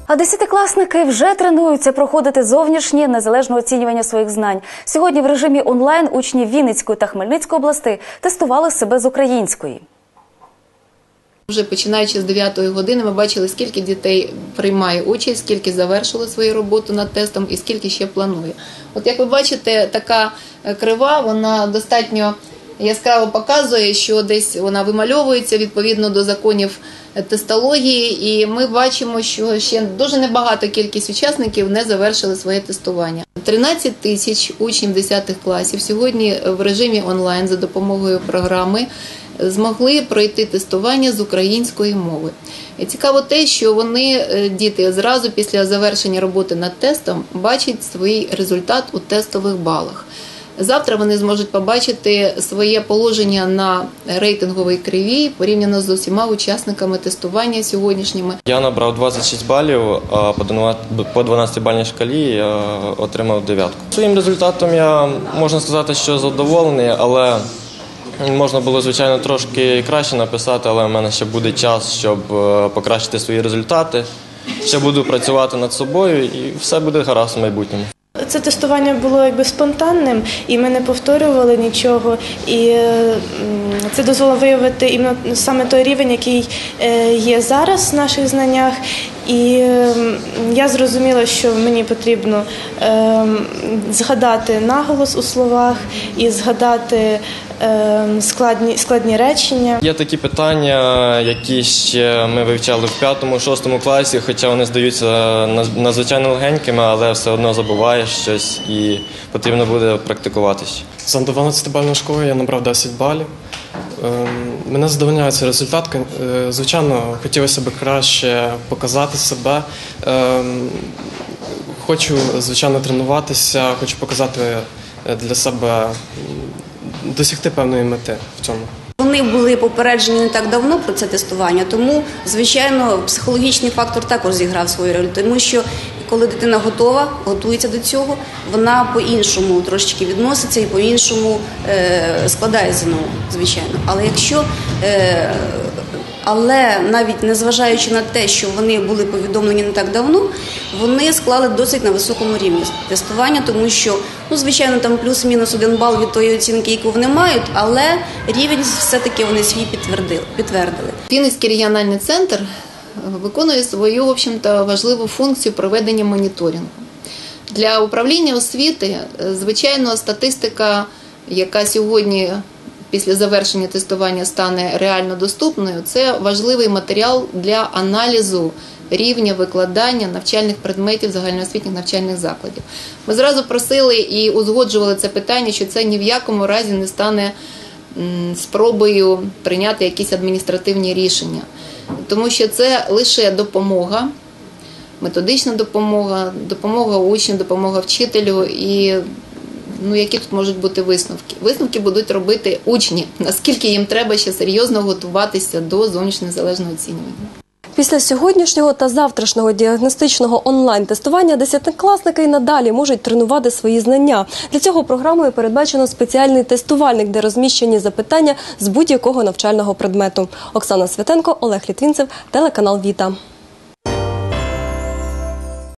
А десятикласники вже тренуються проходити зовнішнє незалежне оцінювання своїх знань. Сьогодні в режимі онлайн учні Вінницької та Хмельницької областей тестували себе з української. Вже починаючи з 9-ї години ми бачили, скільки дітей приймає участь, скільки завершило свою роботу над тестом і скільки ще планує. От як ви бачите, така крива, вона достатньо яскраво показує, що десь вона вимальовується відповідно до законів тестології, і ми бачимо, що ще дуже небагато кількість учасників не завершили своє тестування. 13 тисяч учнів 10 класів сьогодні в режимі онлайн за допомогою програми змогли пройти тестування з української мови. І цікаво те, що вони, діти, зразу після завершення роботи над тестом бачать свій результат у тестових балах. Завтра вони зможуть побачити своє положення на рейтинговій криві порівняно з усіма учасниками тестування сьогоднішніми. Я набрав 26 балів, а по 12-бальній шкалі я отримав 9. Своїм результатом я, можна сказати, що задоволений, але можна було, звичайно, трошки краще написати, але в мене ще буде час, щоб покращити свої результати. Ще буду працювати над собою і все буде гаразд в майбутньому. Це тестування було спонтанним, і ми не повторювали нічого. І це дозволило виявити саме той рівень, який є зараз в наших знаннях. І я зрозуміла, що мені потрібно згадати наголос у словах і згадати складні речення. Є такі питання, які ще ми вивчали в 5-6 класі, хоча вони здаються надзвичайно легенькими, але все одно забуваєш щось і потрібно буде практикуватися. За 12-бальною школою я набрав 10 балів. Мене задовольняє цей результат. Звичайно, хотілося б краще показати себе. Хочу, звичайно, тренуватися, хочу показати для себе, досягти певної мети в цьому. Вони були попереджені не так давно про це тестування, тому, звичайно, психологічний фактор також зіграв свою роль, тому що коли дитина готується до цього, вона по-іншому трошечки відноситься і по-іншому складає ЗНО, звичайно. Але навіть незважаючи на те, що вони були повідомлені не так давно, вони склали досить на високому рівні тестування, тому що, звичайно, там плюс-мінус 1 бал від тої оцінки, яку вони мають, але рівень все-таки вони свій підтвердили. Вінницький регіональний центр виконує свою, в общем-то, важливу функцію проведення моніторингу. Для управління освіти, звичайно, статистика, яка сьогодні після завершення тестування стане реально доступною, це важливий матеріал для аналізу рівня викладання навчальних предметів загальноосвітніх навчальних закладів. Ми зразу просили і узгоджували це питання, що це ні в якому разі не стане спробою прийняти якісь адміністративні рішення. Тому що це лише допомога, методична допомога, допомога учню, допомога вчителю і які тут можуть бути висновки? Висновки будуть робити учні, наскільки їм треба ще серйозно готуватися до зовнішнього незалежного оцінювання. Після сьогоднішнього та завтрашнього діагностичного онлайн-тестування десятикласники й надалі можуть тренувати свої знання. Для цього програмою передбачено спеціальний тестувальник, де розміщені запитання з будь-якого навчального предмету. Оксана Святенко, Олег Літвінцев, телеканал «Віта».